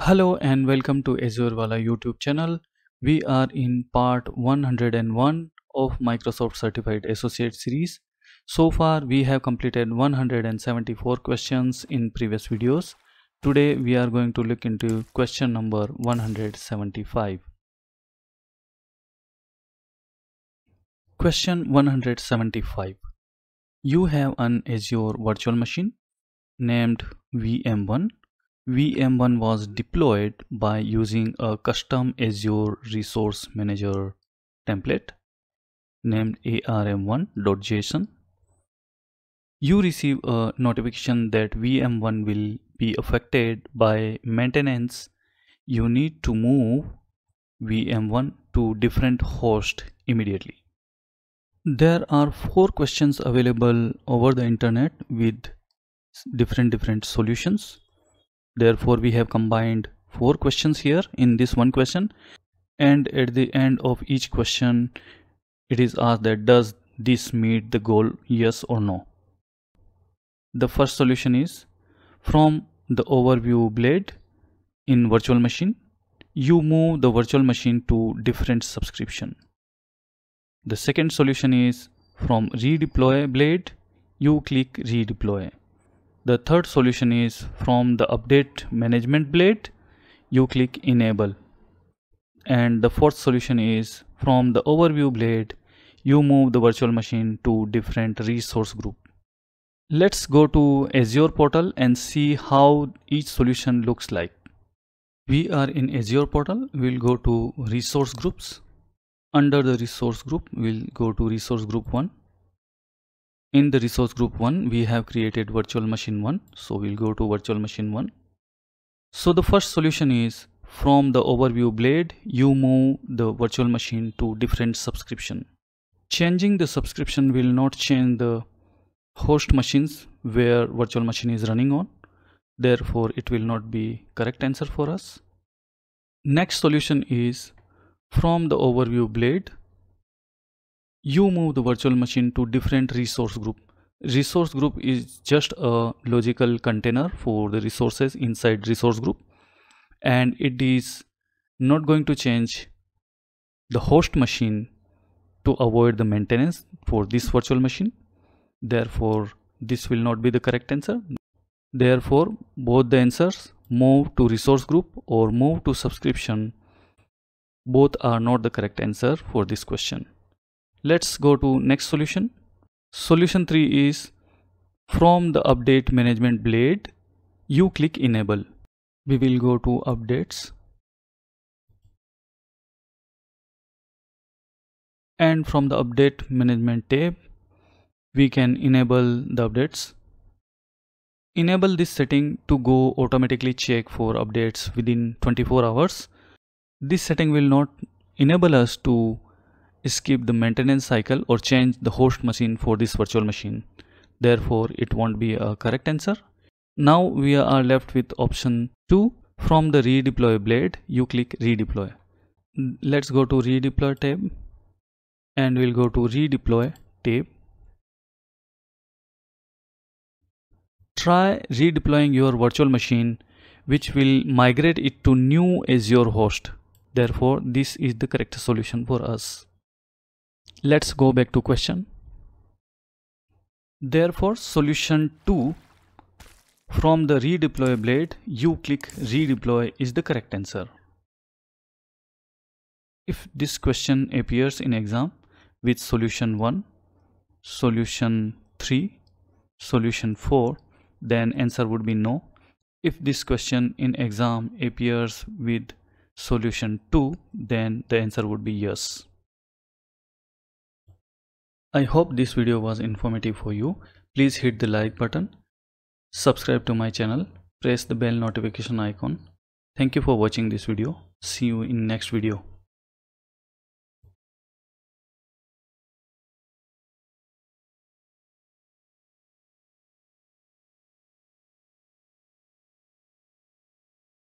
Hello and welcome to azurewala YouTube channel. We are in part 101 of Microsoft Certified Associate series. So far we have completed 174 questions in previous videos. Today we are going to look into question number 175. Question 175. You have an Azure virtual machine named VM1. VM1 was deployed by using a custom Azure Resource Manager template named arm1.json. You receive a notification that VM1 will be affected by maintenance. You need to move VM1 to different host immediately. There are 4 questions available over the internet with different solutions. Therefore, we have combined 4 questions here in this one question, and at the end of each question it is asked that does this meet the goal, yes or no. The first solution is from the overview blade in virtual machine, you move the virtual machine to different subscription. The second solution is from redeploy blade, you click redeploy. The third solution is from the update management blade, you click enable. And the fourth solution is from the overview blade, you move the virtual machine to different resource group. Let's go to Azure portal and see how each solution looks like. We are in Azure portal, we'll go to resource groups. Under the resource group, we'll go to resource group 1. In the resource group 1, we have created virtual machine 1. So we'll go to virtual machine 1. So the first solution is from the overview blade, you move the virtual machine to different subscription. Changing the subscription will not change the host machines where virtual machine is running on. Therefore, it will not be correct answer for us. Next solution is from the overview blade, you move the virtual machine to different resource group. Resource group is just a logical container for the resources inside resource group, and it is not going to change the host machine to avoid the maintenance for this virtual machine. Therefore, this will not be the correct answer. Therefore, both the answers, move to resource group or move to subscription, both are not the correct answer for this question. Let's go to next solution. Solution 3 is from the update management blade, you click enable. We will go to updates, and from the update management tab we can enable the updates. Enable this setting to go automatically check for updates within 24 hours. This setting will not enable us to skip the maintenance cycle or change the host machine for this virtual machine. Therefore, it won't be a correct answer. Now we are left with option 2. From the redeploy blade, you click redeploy. Let's go to redeploy tab and we'll go to redeploy tab. Try redeploying your virtual machine, which will migrate it to new Azure host. Therefore, this is the correct solution for us. Let's go back to question. Therefore, solution 2, from the redeploy blade, you click redeploy is the correct answer. If this question appears in exam with solution 1, solution 3, solution 4, then answer would be no. If this question in exam appears with solution 2, then the answer would be yes. I hope this video was informative for you. Please hit the like button, subscribe to my channel, press the bell notification icon. Thank you for watching this video. See you in next video.